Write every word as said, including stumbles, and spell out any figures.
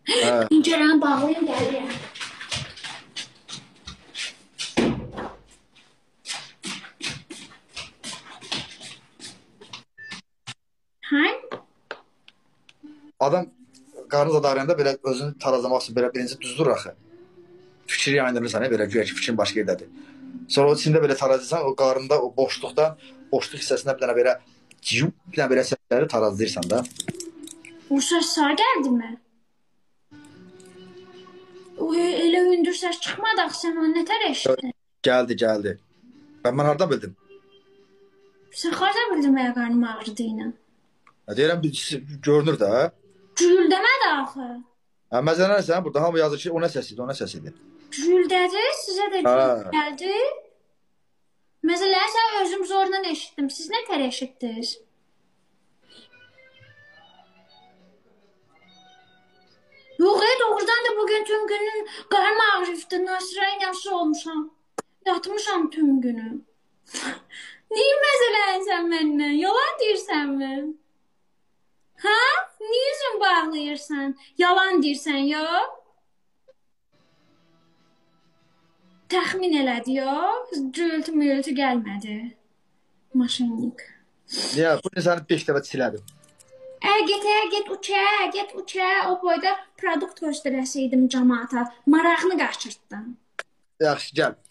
Hə. Pəncərəni bağlayın, gəlirəm. Hə? Adam qarnı zadarında belə özünü tarazlamaq üçün belə birinci düzdür axı. Fikri yayındırırsan, belə güya ki, fikrin başqa yerdədir. Sonra o içində belə tarazlayırsan, o qarında, o boşluqdan, boşluq hissəsində bir dənə belə ciyub, bir dənə belə səsləri tarazlayırsan da. O səs sağ gəldi mi? O elə hündür səs çıxmadı axı, sən onu nətər eşitdin? Gəldi, gəldi. Ben ben hardan bildim? Sən hardan bildin məyə qarnım ağrıdığını? Deyirəm, görünür də. Gürüldəmədi axı. Hə, məzələn sən burada hamı yazır ki, o nə səsidir, o nə səsidir. Gürüldədi, sizə də gürüldədi. Gəldi. Məsələn, sən özüm zorla eşitdim. Siz nətər eşitdiniz? Yox, doğrudan da bugün tüm günün qarnım ağrıfdı. Nasirəyin yaşı olmuşam. Yatmışam tüm günü. Niyə məzələnsən məndən? Yalan deyirsən mi? Ha? Niyə üzün bağlayırsan? Yalan deyirsən, yox? Təxmin elədi, yox? Gürültü-mürültü gəlmədi. Maşinlik. Niyə? Bugün səni beş dəfə silədim. Ə, get, ə, get uçə, get uçə. O boyda produkt göstərəsiydim cəmaata. Marağını qaçırtdın. Yaxşı, gəl.